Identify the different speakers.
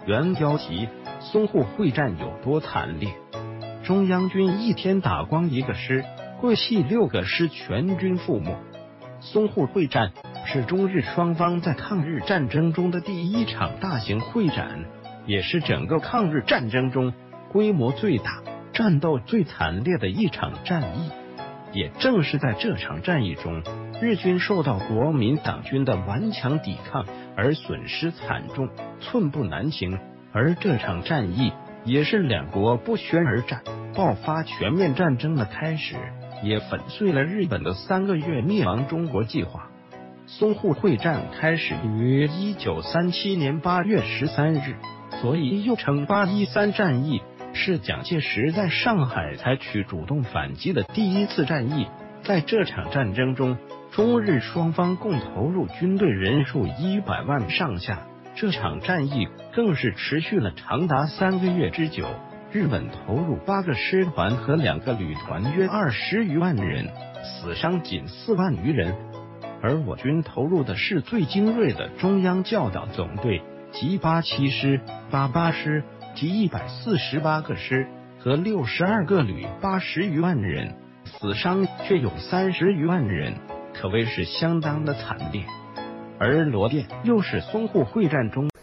Speaker 1: 原标题：淞沪会战有多惨烈？中央军一天打光一个师，桂系6个师全军覆没。淞沪会战是中日双方在抗日战争中的第一场大型会战，也是整个抗日战争中规模最大、战斗最惨烈的一场战役。也正是在这场战役中，日军受到国民党军的顽强抵抗而损失惨重，寸步难行。而这场战役也是两国不宣而战、爆发全面战争的开始，也粉碎了日本的3个月灭亡中国计划。淞沪会战开始于1937年8月13日，所以又称813战役，是蒋介石在上海采取主动反击的第一次战役。在这场战争中，中日双方共投入军队人数100万上下，这场战役更是持续了长达3个月之久。日本投入8个师团和2个旅团约20余万人，死伤仅4万余人。而我军投入的是最精锐的中央教导总队及87师、88师及148个师和62个旅，80余万人，死伤却有30余万人，可谓是相当的惨烈。而罗店又是淞沪会战中